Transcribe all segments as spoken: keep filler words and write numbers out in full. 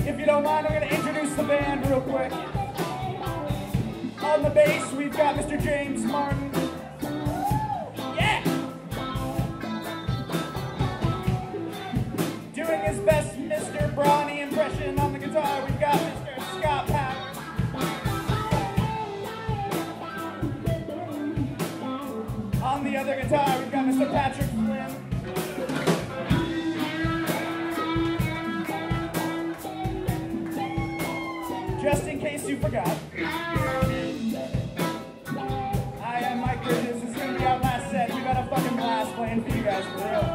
If you don't mind, I'm going to introduce the band real quick. On the bass, we've got Mister James Martin. Yeah! Doing his best Mister Brawny impression on the guitar, we've got Mister Scott Powers. On the other guitar, we've got Mister Patrick Flynn. Just in case you forgot, I am Mike Bridges. This is going to be our last set. We've had a fucking blast playing for you guys, for real.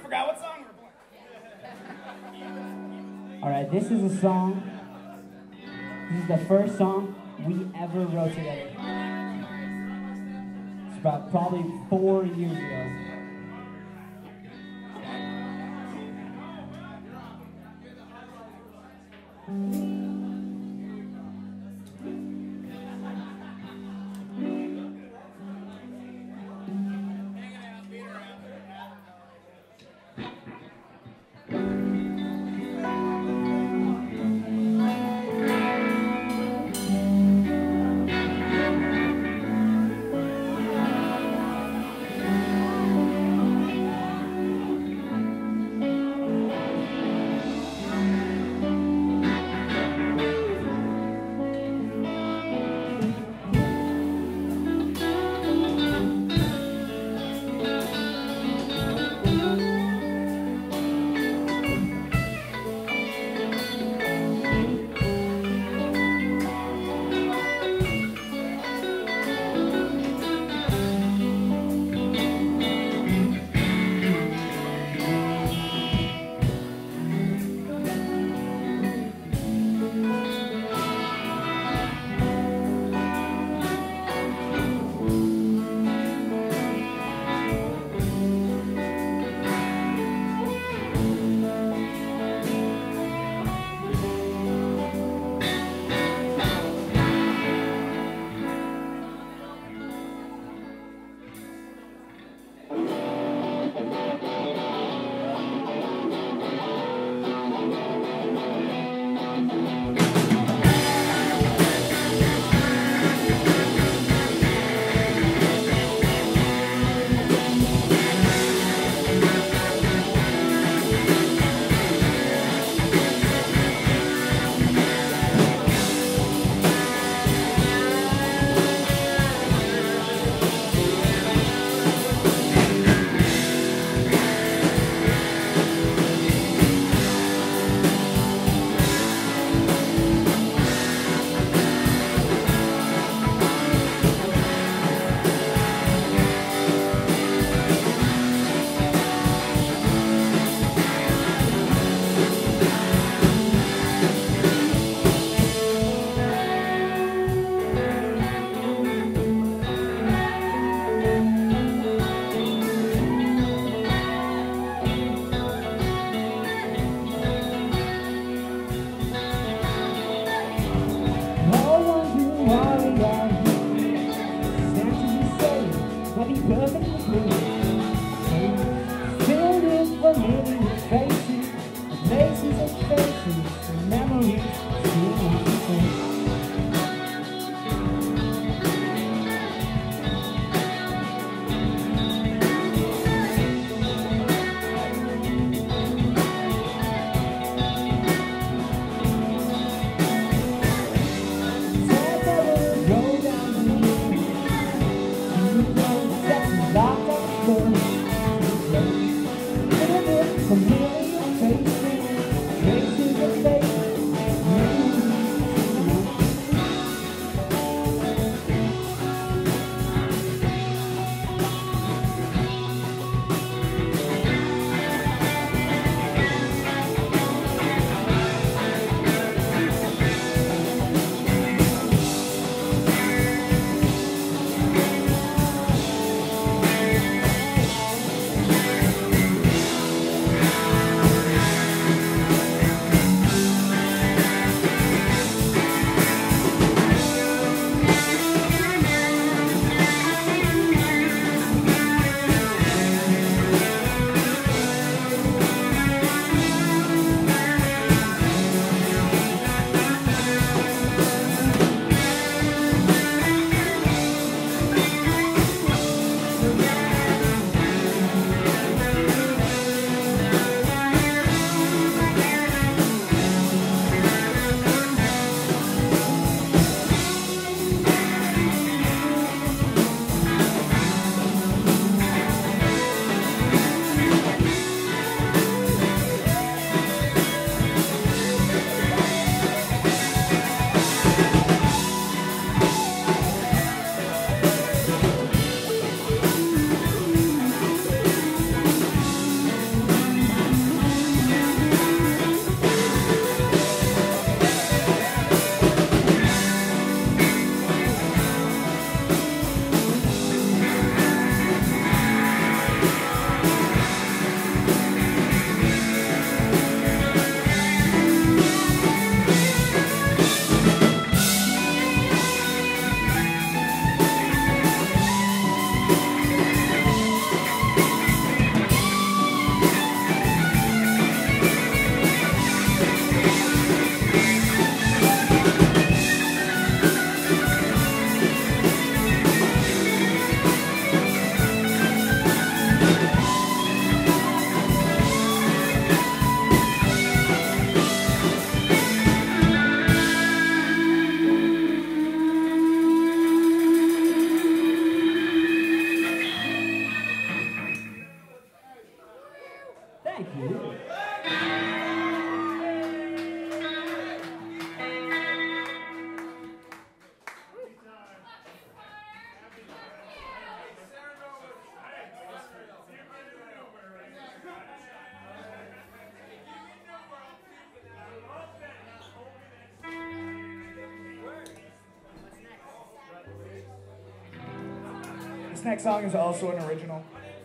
forgot what song we're playing. All right, this is a song. This is the first song we ever wrote together. It's about probably four years ago. This next song is also an original.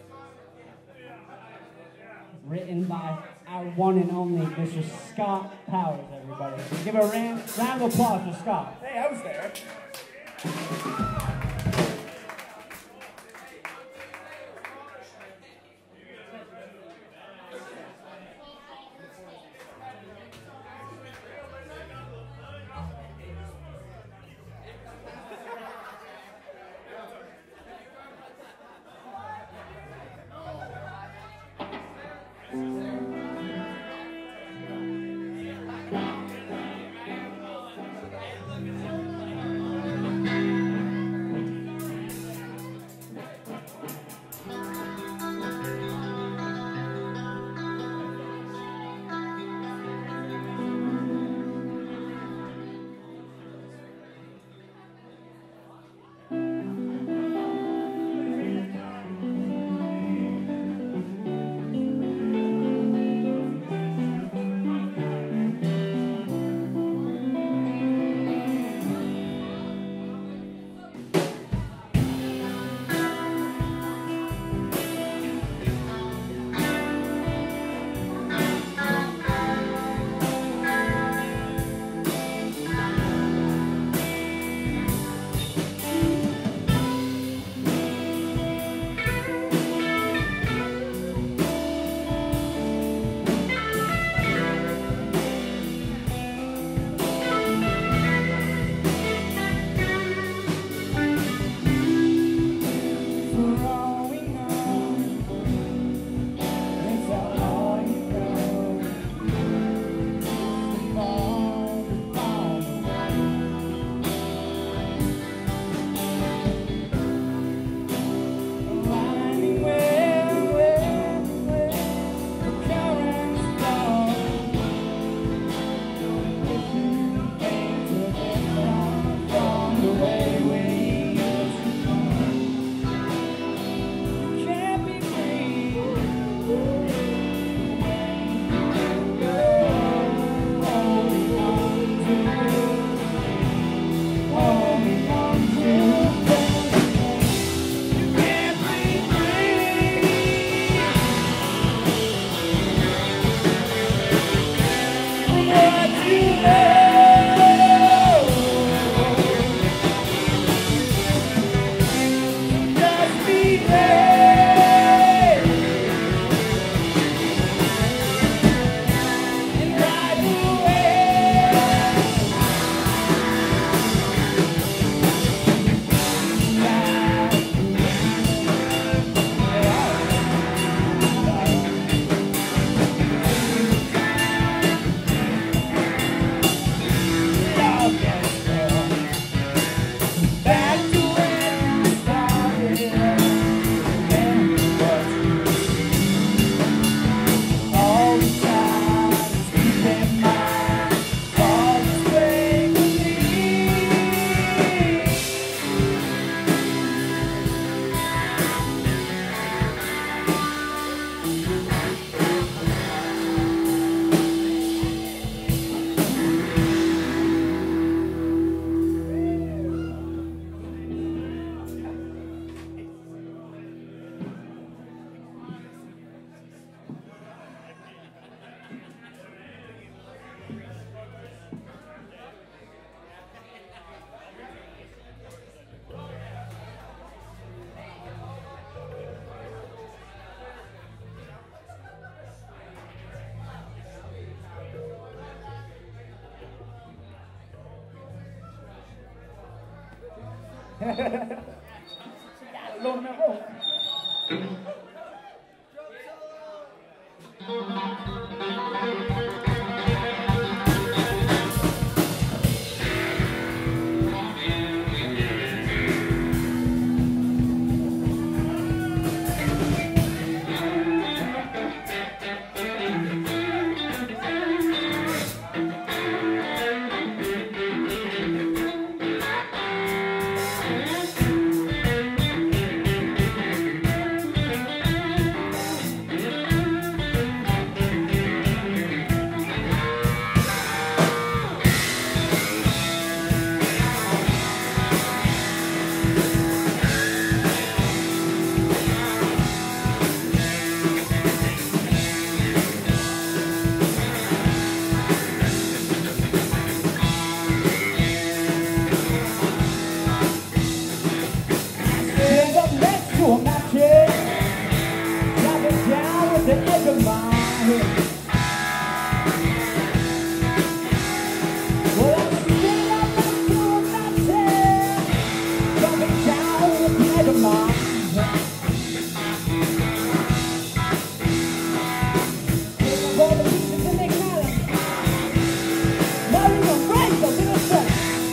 Written by our one and only Mister Scott Powers, everybody. Give a round, round of applause for Scott. Hey, I was there. Lo mejor. mom. For the pieces to make matter. Loving them right, the little step.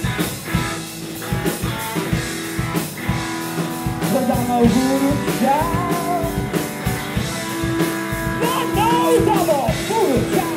Cause I'm a voodoo child. God knows I'm a voodoo child.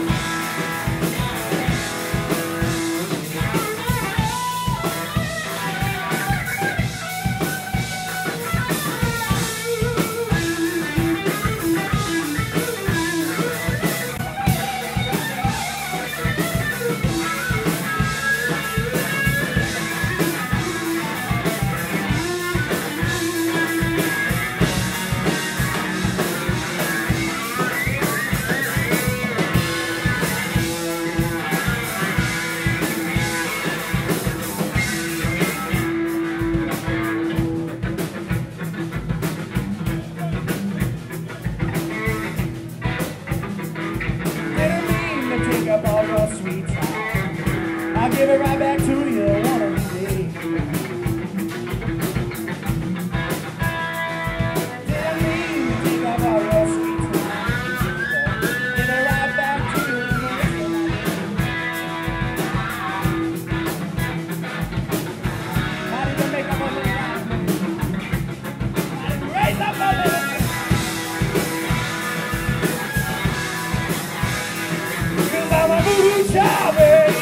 I'll give it right back to you one of these days. Didn't mean to take up all your sweet time. Give it right back to you the rest of my days. Not even make up a little rhyme. Not even raise up a little. Cause I'm a voodoo child, baby.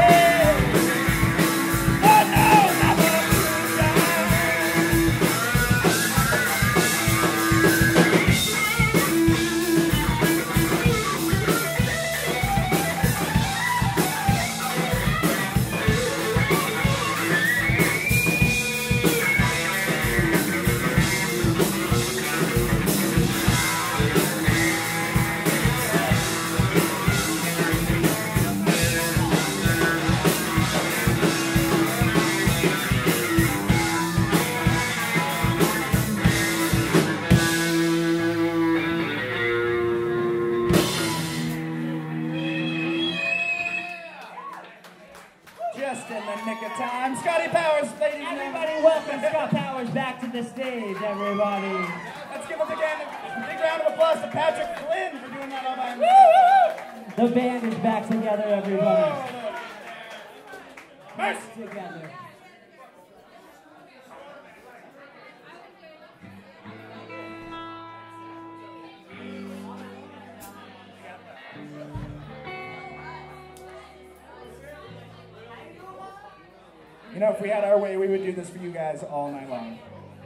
Just in the nick of time. Scotty Powers, ladies and Everybody gentlemen. welcome Scott Powers back to the stage, everybody. Let's give a big, hand, big round of applause to Patrick Flynn for doing that all by himself. The band is back together, everybody. Mercy. Together. You know, if we had our way, we would do this for you guys all night long.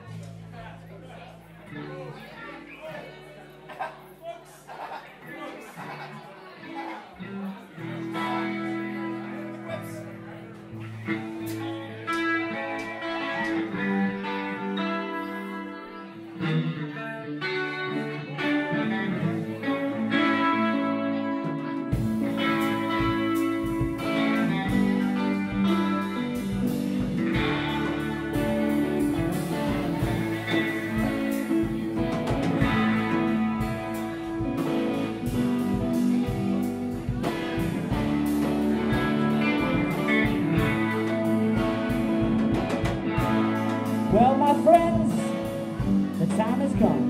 Well, my friends, the time has come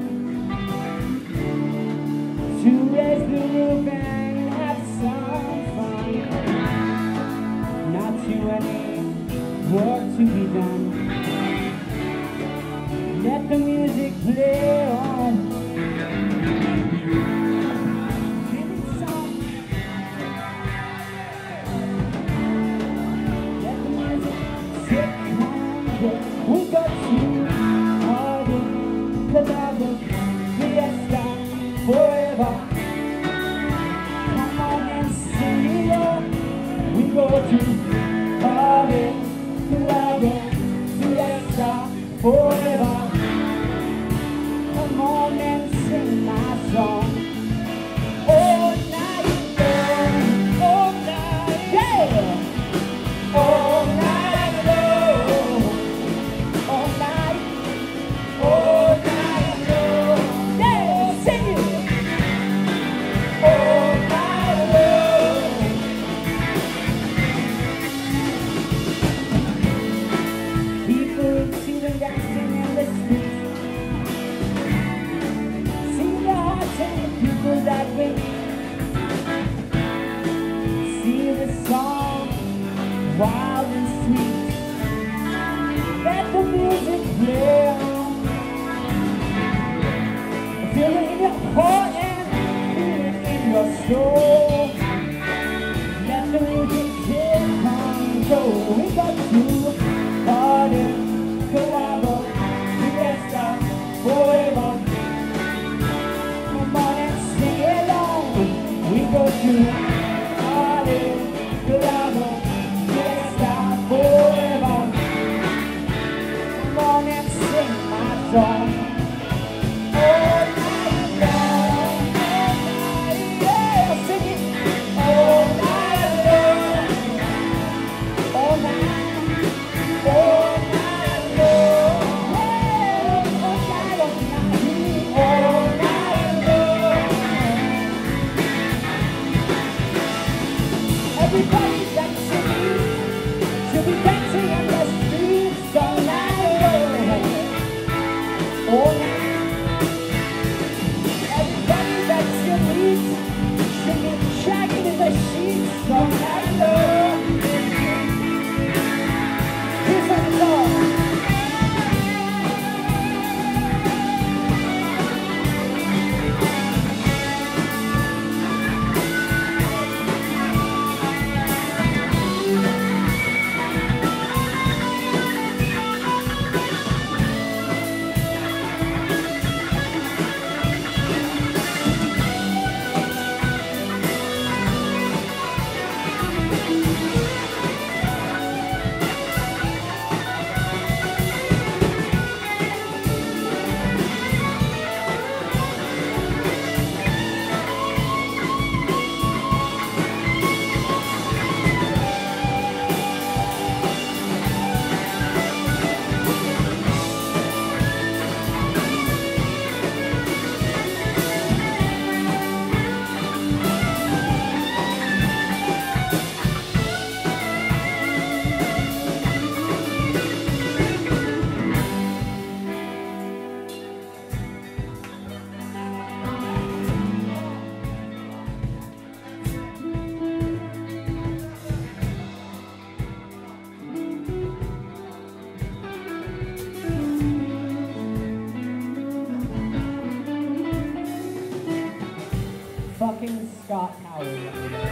to raise the roof and have some fun. Not too any work to be done. Let the music play on. Give it some. Let the music take on go. We got to party, cause I will fiesta forever. Come on and sing it. We go to party, cause I will fiesta forever. all night. Everybody that you meet should be shagging in the sheets all night long. Here's what it's all. Fucking Scott Howard.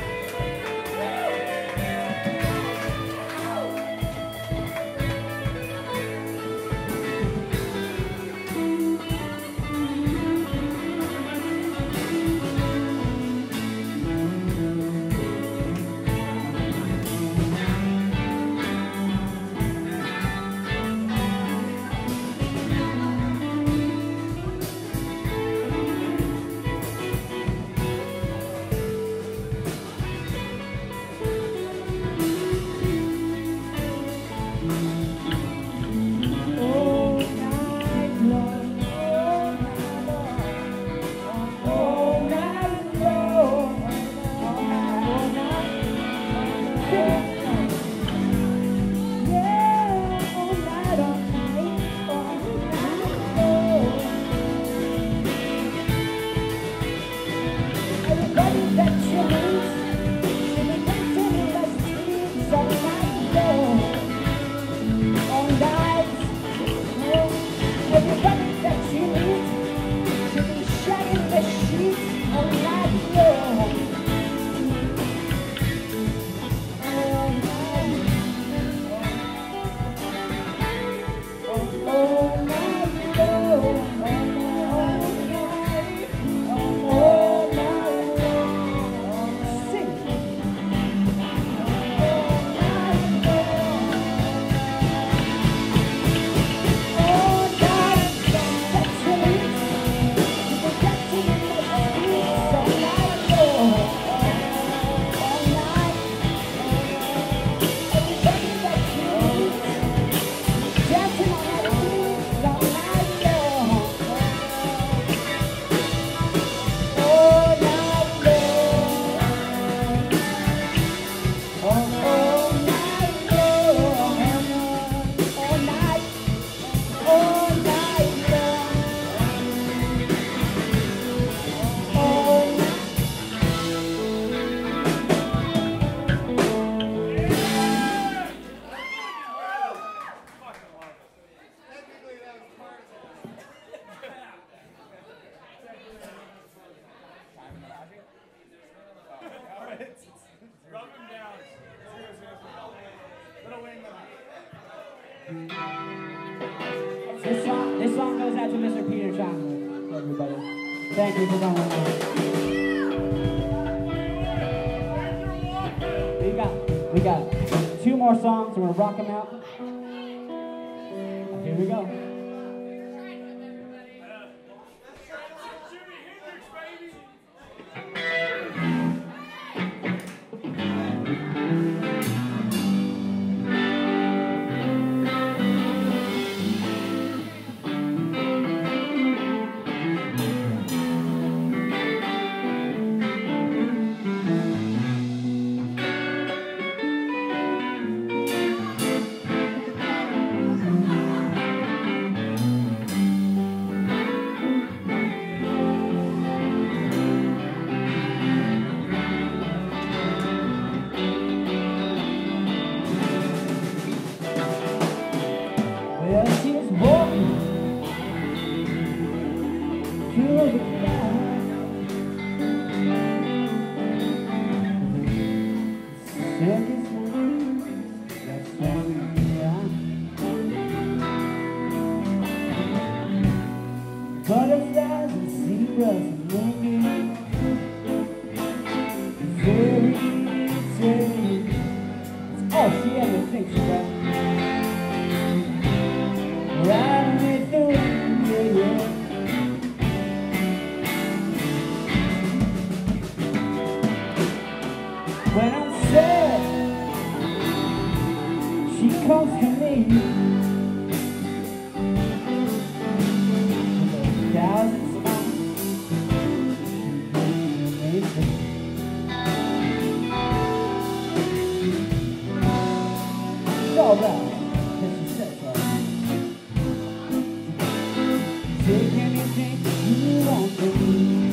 This song, this song goes out to Mister Peter Chocolate, everybody. Thank you for coming. We got, we got two more songs, and we're gonna rock them out. Here we go. through the clouds. Circus lights, that's what we are. Butterflies and zebras and moonbeams. Fairy tale, it's all she ever thinks about. Riding with the wind, yeah, yeah. When I'm sad, she comes to me with a thousand smiles. It's all right, as she says, right? Take anything you want from me.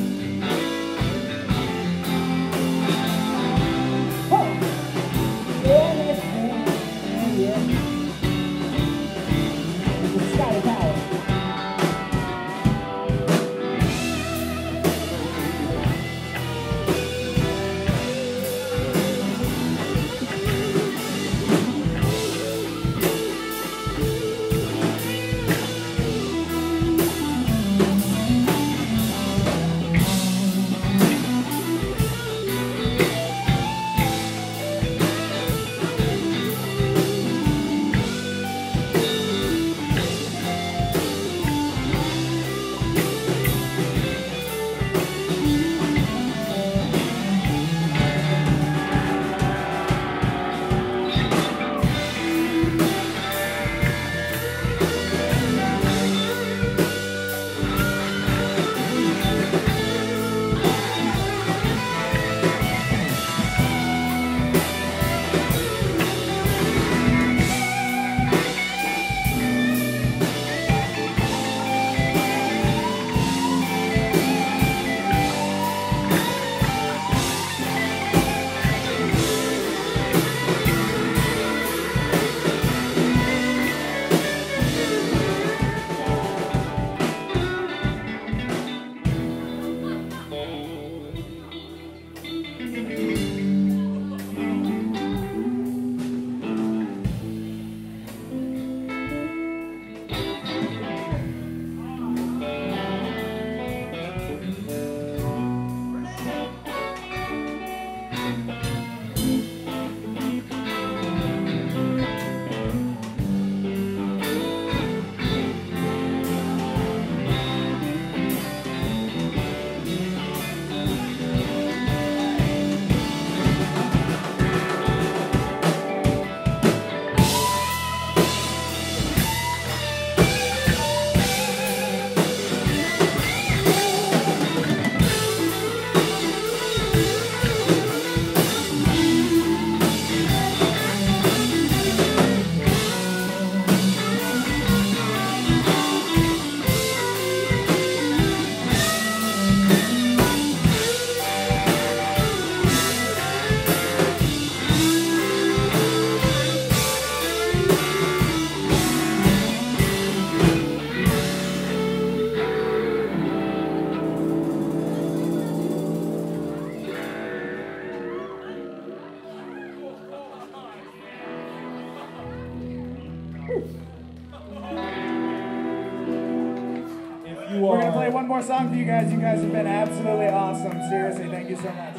We're going to play one more song for you guys. You guys have been absolutely awesome. Seriously, thank you so much.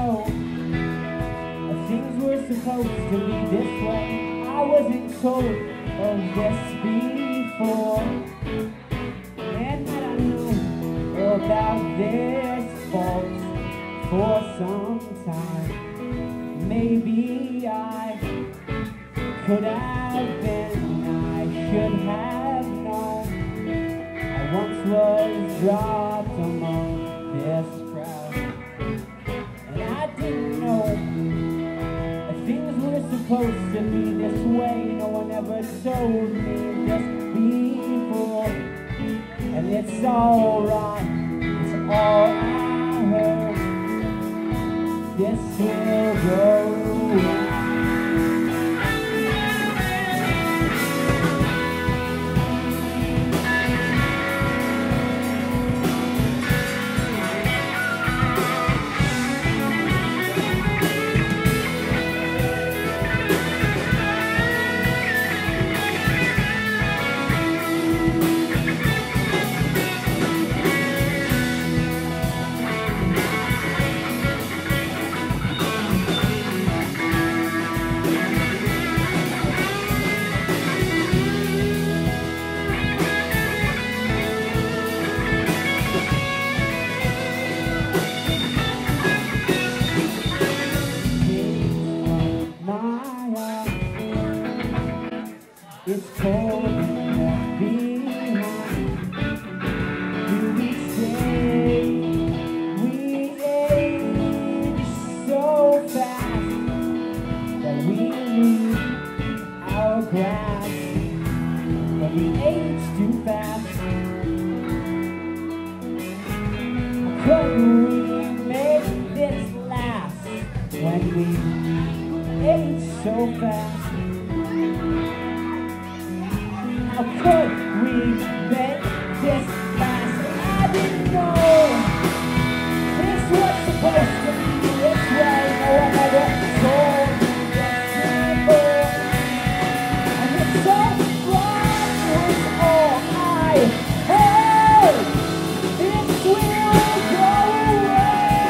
know things were supposed to be this way. I wasn't told of this before. And had I known about this fault for some time, maybe I could have been, I should have known. I once was dropped among this crowd, and I didn't know that things were supposed to be this way. No one ever told me this before, and it's alright, it's all I heard. This will go wrong. It's cold behind. Do we stay? We age so fast that we lose our grasp. But we age too fast. Couldn't we make this last when we age so fast? How could we make this last? I didn't know this was supposed to be this way. No one ever told me this before. And it's so wrong was all I heard. This will go away.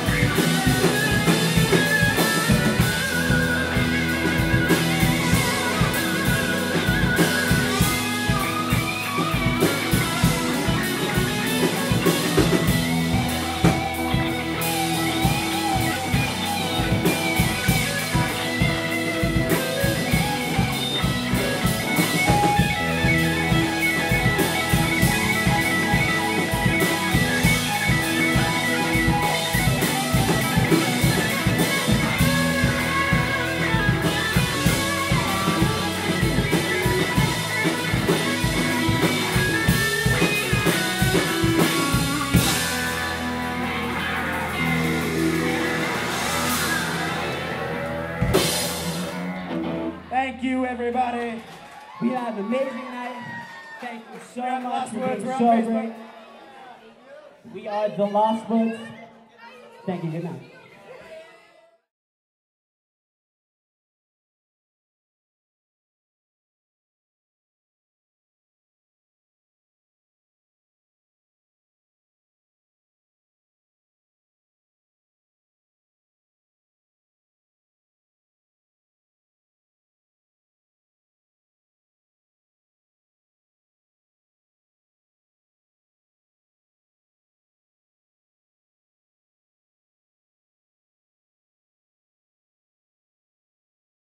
Thank you, everybody. We had an amazing night. Thank you so We're on much Lost for Words. being We're on so Facebook. great. We are the Lost Words. Thank you. Good night.